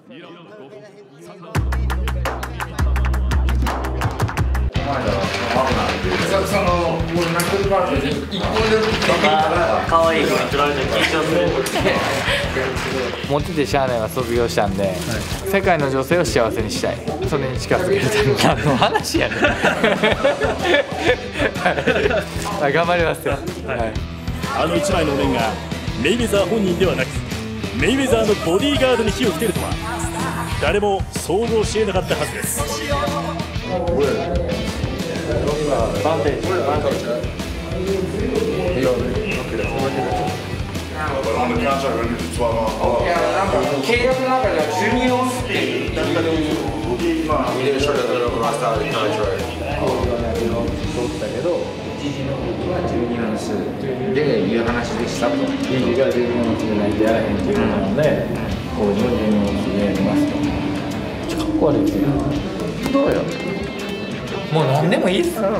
そのもうナックルパートで一個で可愛い子に取られて緊張する。 モテてしゃあないは卒業したんで、世界の女性を幸せにしたい、それに近づけるために何の話やねんはい、頑張りますよ、はい、 あの一枚のお面がメイウェザー本人ではなくメイウェザーのボディーガードに火をつけるとは誰も想像しえなかったはずです。 契約の中では14っていうだったけど一時の時は12オンスでいう話でしたと。一時が12オンスでないとやらへんっていうことなので、工事を12オンスでやりますと。ちょっとかっこ悪いですよ。どうよ。もう何でもいいっすよ。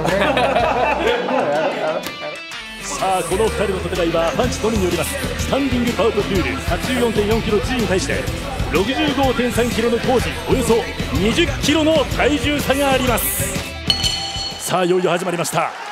さあこの2人の戦いはパンチのみによりますスタンディングパウトルール 84.4 キロ G に対して 65.3 キロのコージおよそ20キロの体重差があります。さあいよいよ始まりました。